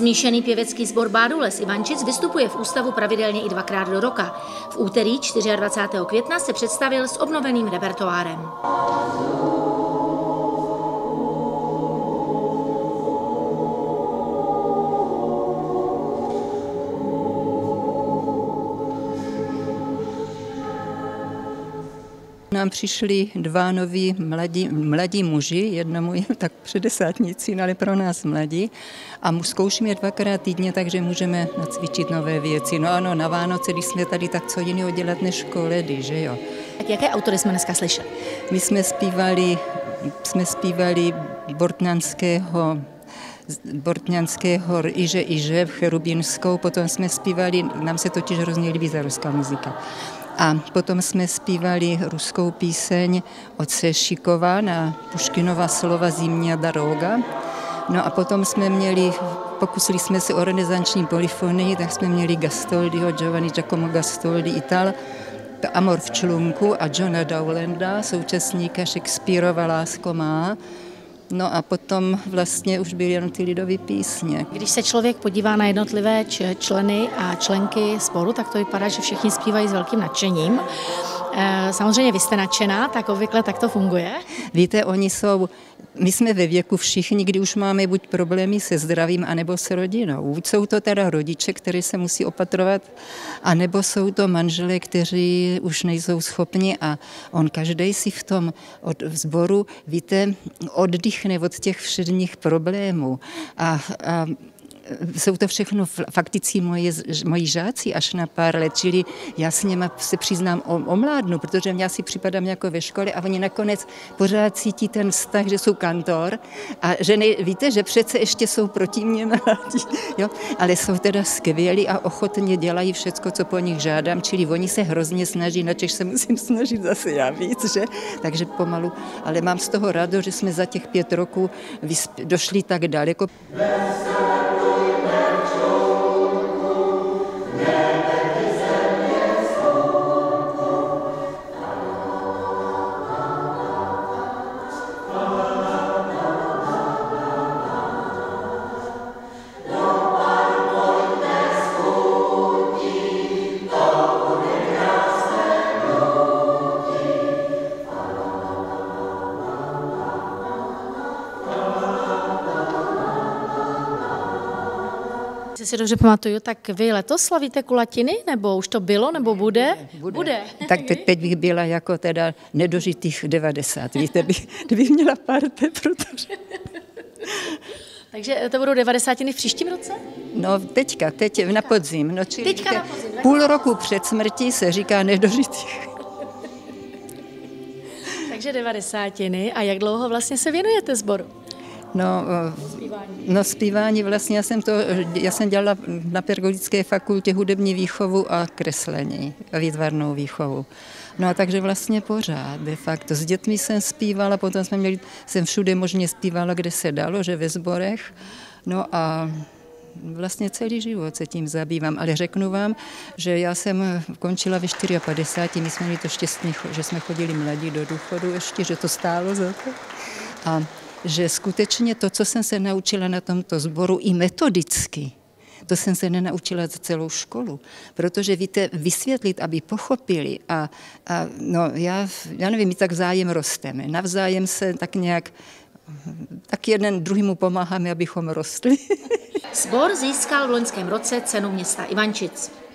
Smíšený pěvecký sbor Bádules Ivančic vystupuje v ústavu pravidelně i 2krát do roka. V úterý 24. května se představil s obnoveným repertoárem. Nám přišli dva noví mladí muži, jednomu je tak předesátnici, ale pro nás mladí. A zkoušíme 2krát týdně, takže můžeme nacvičit nové věci. No ano, na Vánoce, když jsme tady, tak co jiného dělat než koledy, že jo. Tak jaké autory jsme dneska slyšeli? My jsme zpívali Bortňanského Iže Cherubinskou, potom jsme zpívali, nám se totiž hrozně líbí ta ruská muzika. A potom jsme zpívali ruskou píseň od Sešikova na Puškinova slova Zimní daroga. No a potom pokusili jsme se o renesanční polyfonii, tak jsme měli Gastoldiho, Giacomo Gastoldi, Ital, Amor v člunku a Johna Dowlanda, současníka Shakespeareova Lásko má. No a potom vlastně už byly jen ty lidové písně. Když se člověk podívá na jednotlivé členy a členky sboru, tak to vypadá, že všichni zpívají s velkým nadšením. Samozřejmě vy jste nadšená, tak obvykle tak to funguje. Víte, my jsme ve věku všichni, kdy už máme buď problémy se zdravím, anebo s rodinou. Buď jsou to teda rodiče, kteří se musí opatrovat, anebo jsou to manželé, kteří už nejsou schopni a on každej si v tom sboru, víte, oddychne od těch všedních problémů. A jsou to všechno fakticky moji žáci až na pár let, čili já s nimi se přiznám omládnu, protože já si připadám jako ve škole a oni nakonec pořád cítí ten vztah, že jsou kantor a že víte, že přece ještě jsou proti mně mladí, jo? Ale jsou teda skvělí a ochotně dělají všecko, co po nich žádám, čili oni se hrozně snaží, načež se musím snažit zase já víc, že? Takže pomalu, ale mám z toho radost, že jsme za těch 5 roků došli tak daleko. Jestli si dobře pamatuju, tak vy letos slavíte kulatiny, nebo už to bylo, nebo bude? Bude. Tak teď bych byla jako teda nedožitých 90, víte, kdybych měla parte, protože... Takže to budou 90 v příštím roce? No teď na podzim. No, čili Teďka na podzim. Půl roku před smrtí se říká nedožitých. Takže 90. A jak dlouho vlastně se věnujete sboru? Zpívání vlastně, já jsem dělala na Pedagogické fakultě hudební výchovu a kreslení a výtvarnou výchovu. No a takže vlastně pořád, de facto. S dětmi jsem zpívala, potom jsem všude možně zpívala, kde se dalo, že ve sborech. No a vlastně celý život se tím zabývám, ale řeknu vám, že já jsem končila ve 54, my jsme měli to štěstí, že jsme chodili mladí do důchodu ještě, že to stálo za to. A že skutečně to, co jsem se naučila na tomto sboru i metodicky, to jsem se nenaučila za celou školu, protože víte, vysvětlit, aby pochopili já nevím, my tak vzájem rosteme, navzájem se tak nějak, tak jeden druhýmu pomáháme, abychom rostli. Sbor získal v loňském roce cenu města Ivančic.